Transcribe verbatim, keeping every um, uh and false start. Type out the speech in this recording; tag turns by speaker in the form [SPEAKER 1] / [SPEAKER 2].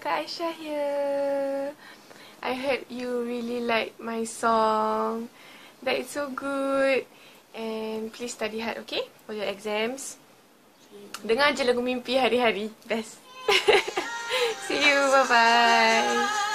[SPEAKER 1] Kak Aisyah here. I heard you really like my song. That is so good. And please study hard, okay? For your exams. Dengar je lagu Mimpi hari-hari. Best. See you. Bye-bye.